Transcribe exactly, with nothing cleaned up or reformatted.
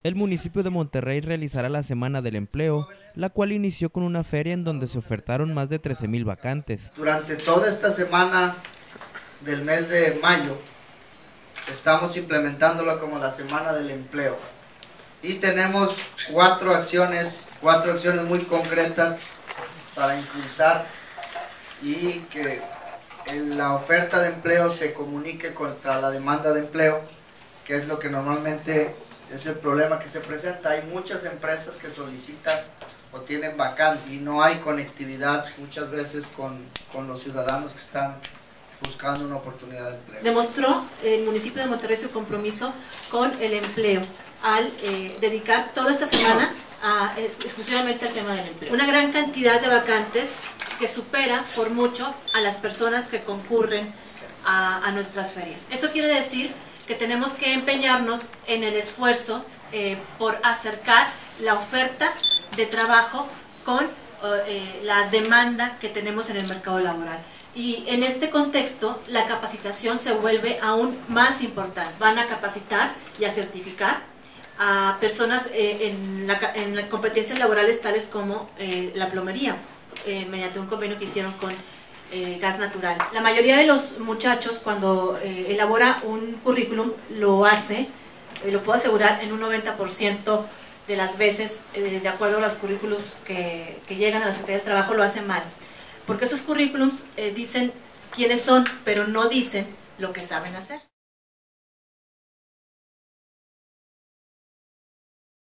El municipio de Monterrey realizará la Semana del Empleo, la cual inició con una feria en donde se ofertaron más de trece mil vacantes. Durante toda esta semana del mes de mayo estamos implementándolo como la Semana del Empleo y tenemos cuatro acciones, cuatro acciones muy concretas para impulsar y que la oferta de empleo se comunique contra la demanda de empleo, que es lo que normalmente es el problema que se presenta. Hay muchas empresas que solicitan o tienen vacante y no hay conectividad muchas veces con, con los ciudadanos que están buscando una oportunidad de empleo. Demostró el municipio de Monterrey su compromiso con el empleo al eh, dedicar toda esta semana a, exclusivamente al tema del empleo. Una gran cantidad de vacantes que supera por mucho a las personas que concurren a, a nuestras ferias. Eso quiere decir que tenemos que empeñarnos en el esfuerzo eh, por acercar la oferta de trabajo con eh, la demanda que tenemos en el mercado laboral. Y en este contexto, la capacitación se vuelve aún más importante. Van a capacitar y a certificar a personas eh, en, la, en las competencias laborales tales como eh, la plomería, eh, mediante un convenio que hicieron con Eh, gas natural. La mayoría de los muchachos cuando eh, elabora un currículum lo hace, eh, lo puedo asegurar, en un noventa por ciento de las veces, eh, de acuerdo a los currículums que, que llegan a la Secretaría del Trabajo, lo hace mal. Porque esos currículums eh, dicen quiénes son, pero no dicen lo que saben hacer.